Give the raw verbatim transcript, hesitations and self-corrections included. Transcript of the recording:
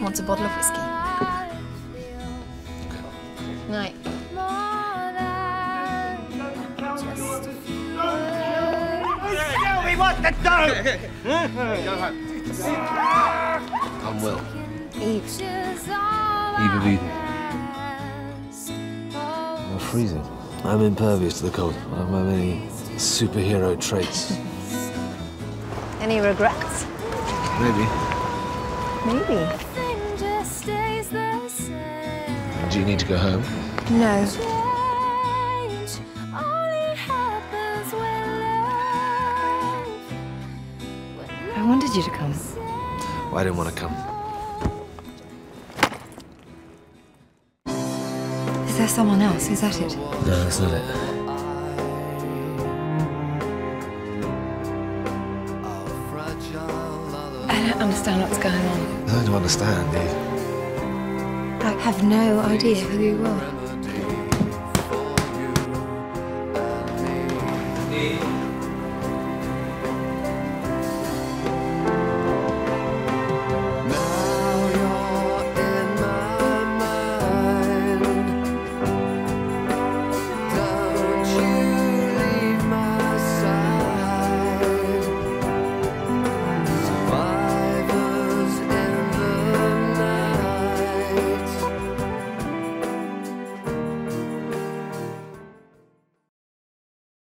wants a bottle of whiskey. Night. Tell me what to do! Go home. I'm Will. Eve. Eve of Eden. I'm freezing. I'm impervious to the cold. I don't have any superhero traits. Any regrets? Maybe. Maybe. Do you need to go home? No. I wanted you to come. Well, I didn't want to come. Is there someone else? Is that it? No, that's not it. I don't understand what's going on. I don't understand, Eve. I have no idea who you are.